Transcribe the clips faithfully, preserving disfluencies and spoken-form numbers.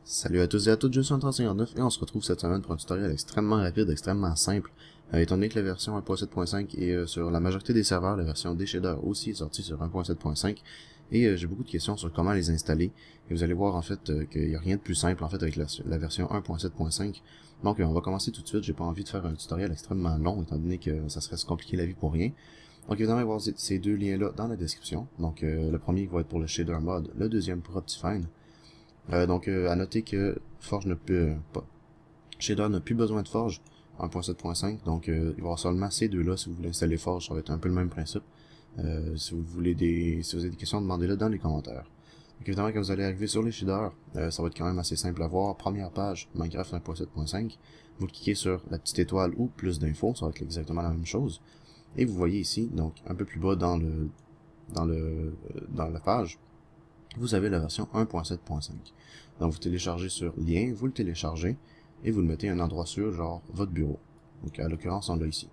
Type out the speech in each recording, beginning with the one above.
Salut à tous et à toutes, je suis Antoine cinquante-neuf et on se retrouve cette semaine pour un tutoriel extrêmement rapide, extrêmement simple. Euh, étant donné que la version un point sept point cinq est euh, sur la majorité des serveurs, la version des shaders aussi est sortie sur un point sept point cinq. Et euh, j'ai beaucoup de questions sur comment les installer. Et vous allez voir en fait euh, qu'il n'y a rien de plus simple en fait avec la, la version un point sept point cinq. Donc euh, on va commencer tout de suite, j'ai pas envie de faire un tutoriel extrêmement long étant donné que ça serait se compliquer la vie pour rien. Donc évidemment, il va y avoir ces deux liens-là dans la description. Donc euh, le premier va être pour le shader mode, le deuxième pour Optifine. Euh, donc euh, à noter que Forge n'a plus euh, pas Shader n'a plus besoin de Forge un point sept point cinq, donc euh, il va y avoir seulement ces deux là. Si vous voulez installer Forge, ça va être un peu le même principe. Euh, si vous voulez des si vous avez des questions, demandez-le dans les commentaires. Donc évidemment, quand vous allez arriver sur les shaders, euh, ça va être quand même assez simple à voir. Première page, Minecraft un point sept point cinq, vous cliquez sur la petite étoile ou plus d'infos, ça va être exactement la même chose. Et vous voyez ici, donc un peu plus bas dans le dans le euh, dans la page, vous avez la version un point sept point cinq. Donc vous téléchargez sur lien, vous le téléchargez, et vous le mettez à un endroit sûr, genre votre bureau. Donc à l'occurrence, on l'a ici.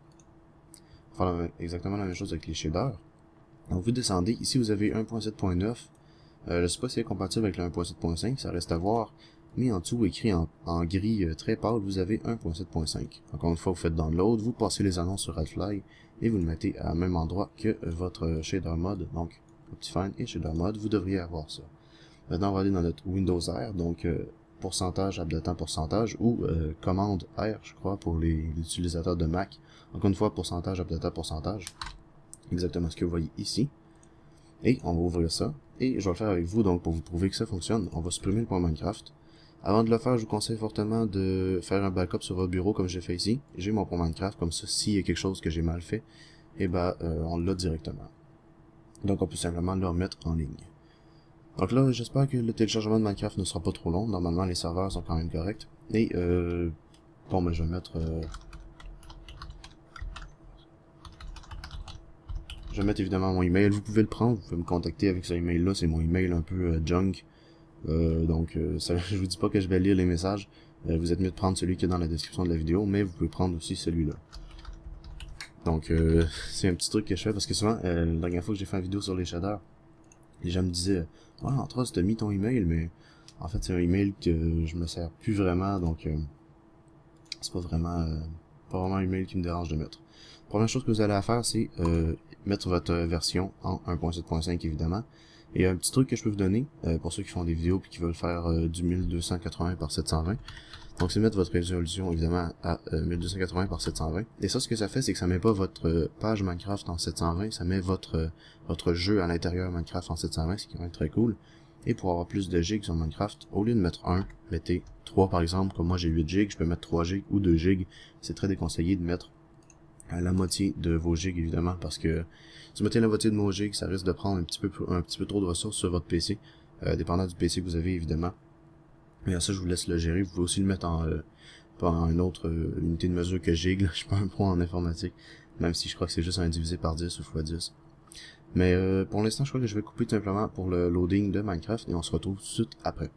On va faire exactement la même chose avec les shaders. Donc vous descendez, ici vous avez un point sept point neuf. Euh, je ne sais pas si c'est compatible avec le un point sept point cinq, ça reste à voir. Mais en dessous, écrit en, en gris euh, très pâle, vous avez un point sept point cinq. Encore une fois, vous faites download, vous passez les annonces sur AdFly, et vous le mettez à même endroit que votre shader mode, donc Optifine et shader mode, vous devriez avoir ça. Maintenant, on va aller dans notre Windows R, donc euh, pourcentage, updatant pourcentage, ou euh, commande R, je crois, pour les, les utilisateurs de Mac. Encore une fois, pourcentage, updatant pourcentage. Exactement ce que vous voyez ici. Et on va ouvrir ça. Et je vais le faire avec vous, donc pour vous prouver que ça fonctionne, on va supprimer le point Minecraft. Avant de le faire, je vous conseille fortement de faire un backup sur votre bureau, comme j'ai fait ici. J'ai mon point Minecraft, comme ça, s'il y a quelque chose que j'ai mal fait, et ben, euh, on l'a directement. Donc on peut simplement le remettre en ligne. Donc là, j'espère que le téléchargement de Minecraft ne sera pas trop long. Normalement, les serveurs sont quand même corrects. Et, euh, bon, ben, je vais mettre... Euh, je vais mettre évidemment mon email. Vous pouvez le prendre, vous pouvez me contacter avec ce email-là. C'est mon email un peu euh, junk. Euh, donc, euh, ça, je vous dis pas que je vais lire les messages. Euh, vous êtes mieux de prendre celui qui est dans la description de la vidéo, mais vous pouvez prendre aussi celui-là. Donc, euh, c'est un petit truc que je fais parce que souvent, euh, la dernière fois que j'ai fait une vidéo sur les shaders, les gens me disaient « Ouais, en trois, t'as mis ton email, mais en fait, c'est un email que je me sers plus vraiment, donc euh, c'est pas vraiment euh, pas vraiment un email qui me dérange de mettre. » Première chose que vous allez à faire, c'est euh, mettre votre version en un point sept point cinq, évidemment. Et un petit truc que je peux vous donner, euh, pour ceux qui font des vidéos et qui veulent faire euh, du mille deux cent quatre-vingts par sept cent vingt, donc c'est mettre votre résolution évidemment à euh, mille deux cent quatre-vingts par sept cent vingt. Et ça, ce que ça fait, c'est que ça met pas votre euh, page Minecraft en sept cent vingt, ça met votre euh, votre jeu à l'intérieur Minecraft en sept cent vingt, ce qui va être très cool. Et pour avoir plus de gigs sur Minecraft, au lieu de mettre un, mettez trois par exemple. Comme moi j'ai huit gigs, je peux mettre trois gigs ou deux gigs. C'est très déconseillé de mettre à la moitié de vos gigs évidemment, parce que si vous mettez la moitié de vos gigs, ça risque de prendre un petit peu un petit peu trop de ressources sur votre P C, euh, dépendant du P C que vous avez évidemment. Mais ça, je vous laisse le gérer. Vous pouvez aussi le mettre en, euh, pas en une autre euh, unité de mesure que gig. Là. Je suis pas un pro en informatique, même si je crois que c'est juste un divisé par dix ou fois dix. Mais euh, pour l'instant, je crois que je vais couper tout simplement pour le loading de Minecraft et on se retrouve tout de suite après.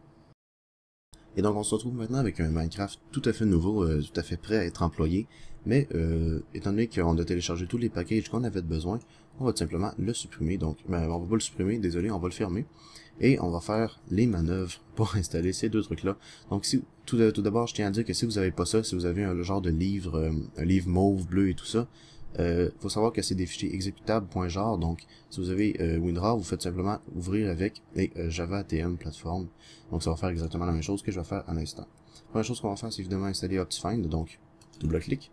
Et donc on se retrouve maintenant avec un Minecraft tout à fait nouveau, euh, tout à fait prêt à être employé. Mais euh, étant donné qu'on a téléchargé tous les packages qu'on avait besoin, on va tout simplement le supprimer. Donc ben, on va pas le supprimer, désolé, on va le fermer. Et on va faire les manœuvres pour installer ces deux trucs là. Donc si tout, tout d'abord je tiens à dire que si vous avez pas ça, si vous avez un le genre de livre, euh, un livre mauve, bleu et tout ça, euh, faut savoir que c'est des fichiers exécutables.jar. Donc si vous avez euh, WinRAR, vous faites simplement ouvrir avec et euh, Java A T M plateforme. Donc ça va faire exactement la même chose que je vais faire à l'instant. La première chose qu'on va faire, c'est évidemment installer Optifine. Donc double clic,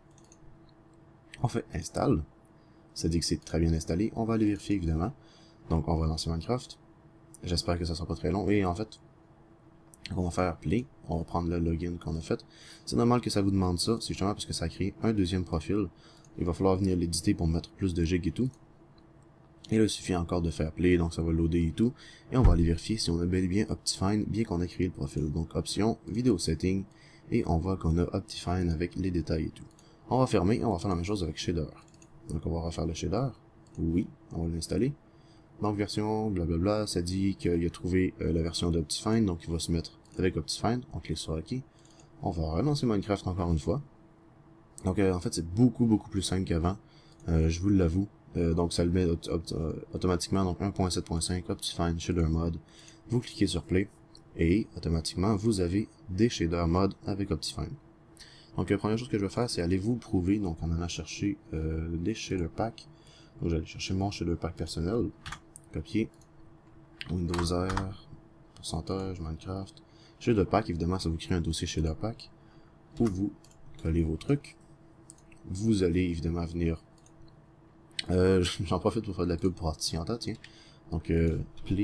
on fait install, ça dit que c'est très bien installé. On va aller vérifier évidemment. Donc on va lancer Minecraft. J'espère que ça sera pas très long. Et en fait, on va faire play. On va prendre le login qu'on a fait. C'est normal que ça vous demande ça. C'est justement parce que ça crée un deuxième profil. Il va falloir venir l'éditer pour mettre plus de gigs et tout. Et là, il suffit encore de faire play. Donc ça va loader et tout. Et on va aller vérifier si on a bel et bien Optifine, bien qu'on a créé le profil. Donc option, vidéo setting. Et on voit qu'on a Optifine avec les détails et tout. On va fermer et on va faire la même chose avec shader. Donc on va refaire le shader. Oui, on va l'installer. Donc version blablabla, ça dit qu'il a trouvé euh, la version d'Optifine, donc il va se mettre avec Optifine. On clique sur OK. On va relancer Minecraft encore une fois. Donc euh, en fait c'est beaucoup beaucoup plus simple qu'avant, euh, je vous l'avoue. Euh, donc ça le met auto auto automatiquement, donc un point sept point cinq, Optifine, shader mode. Vous cliquez sur play. et automatiquement vous avez des shaders mod avec Optifine. Donc la première chose que je vais faire, c'est aller vous prouver, donc en allant chercher euh, des shader packs. Donc j'allais chercher mon shader pack personnel, copier, Windows R, pourcentage, Minecraft, shader pack, évidemment ça vous crée un dossier shader pack, où vous collez vos trucs. Vous allez évidemment venir, euh, j'en profite pour faire de la pub pour Artiscienta, tiens, donc euh,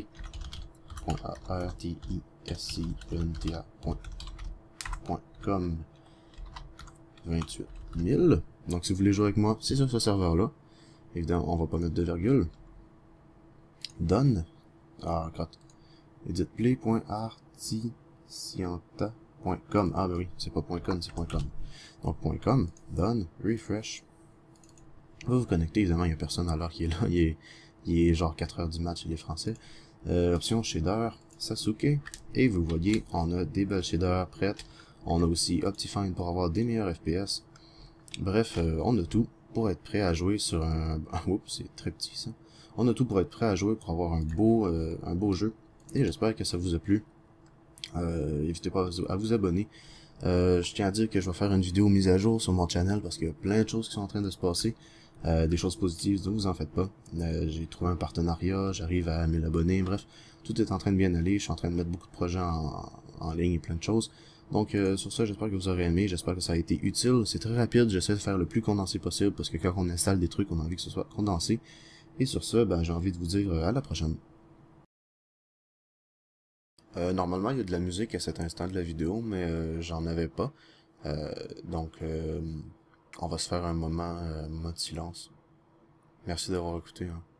play.artiscienta.com vingt-huit mille. Donc si vous voulez jouer avec moi, c'est sur ce serveur là. Évidemment, on va pas mettre de virgule. Done. Ah, quand. Edit play.artiscienta point com. Ah, bah oui, c'est pas .com, c'est .com. Donc .com. Done. Refresh. Vous vous connectez, évidemment, il y a personne à l'heure qui est là. Il est, il est genre quatre heures du match, il est français. Euh, option shader, Sasuke. Et vous voyez, on a des belles shaders prêtes. On a aussi Optifine pour avoir des meilleurs F P S. Bref, euh, on a tout pour être prêt à jouer sur un... Oups, c'est très petit ça. On a tout pour être prêt à jouer, pour avoir un beau, euh, un beau jeu. Et j'espère que ça vous a plu. Euh, n'hésitez pas à vous abonner. Euh, je tiens à dire que je vais faire une vidéo mise à jour sur mon channel parce qu'il y a plein de choses qui sont en train de se passer. Euh, des choses positives, donc vous en faites pas. Euh, j'ai trouvé un partenariat, j'arrive à mille abonnés, bref, tout est en train de bien aller. Je suis en train de mettre beaucoup de projets en, en ligne et plein de choses. Donc euh, sur ça, j'espère que vous aurez aimé, j'espère que ça a été utile. C'est très rapide, j'essaie de faire le plus condensé possible parce que quand on installe des trucs, on a envie que ce soit condensé. Et sur ça, ben, j'ai envie de vous dire euh, à la prochaine. Euh, normalement, il y a de la musique à cet instant de la vidéo, mais euh, j'en avais pas. Euh, donc, euh, on va se faire un moment, euh, mode silence. Merci d'avoir écouté. Hein.